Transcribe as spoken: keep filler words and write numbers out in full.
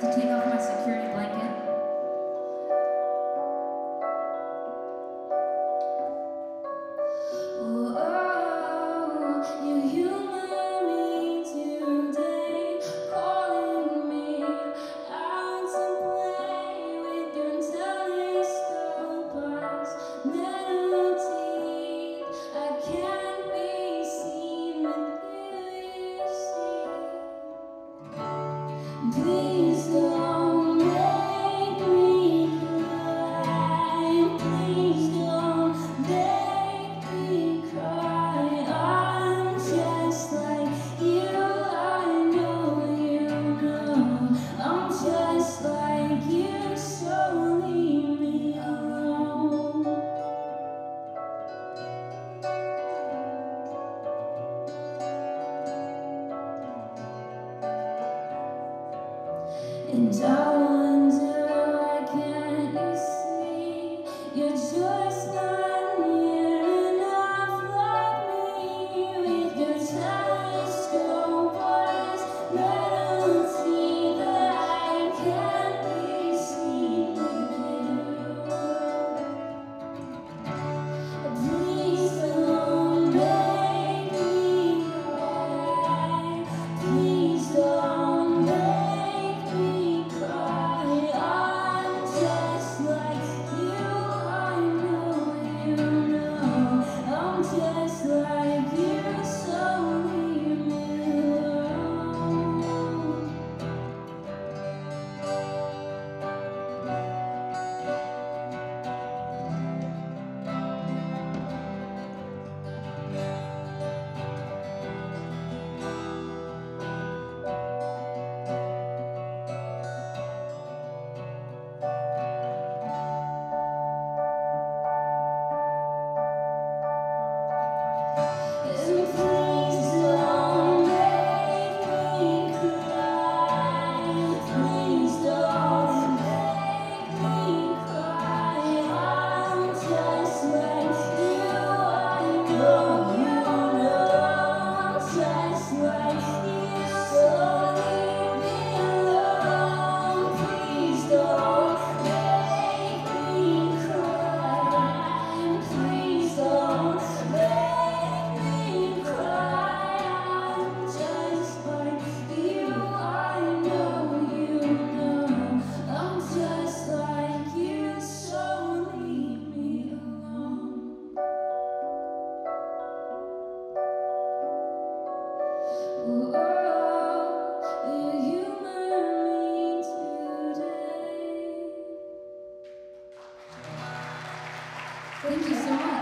to take off my security blanket. Oh, oh, you humor me today, calling me out to play with your telescope eyes, metal teeth. I can't be seen with you, you see. Please don't make me cry. Please don't make me cry. I'm just like you. I know you know. I'm just like you. So leave me alone. And I wonder, why can't you see? You're just not near enough like me. With your telescope eyes, metal teeth, I can't be seen with you. Please don't make me cry. Please don't make me cry. I'm just like you. I know you know. I'm just like you. So leave me alone. And please don't make me cry. Please don't make me cry. I'm just like you. I know you know. I'm just like you. So leave me alone. Please don't make me cry. Please don't make me cry. I'm just like you. I know you know. I'm just like you. So leave me alone. Oh, oh, you humor me today. Thank you so much.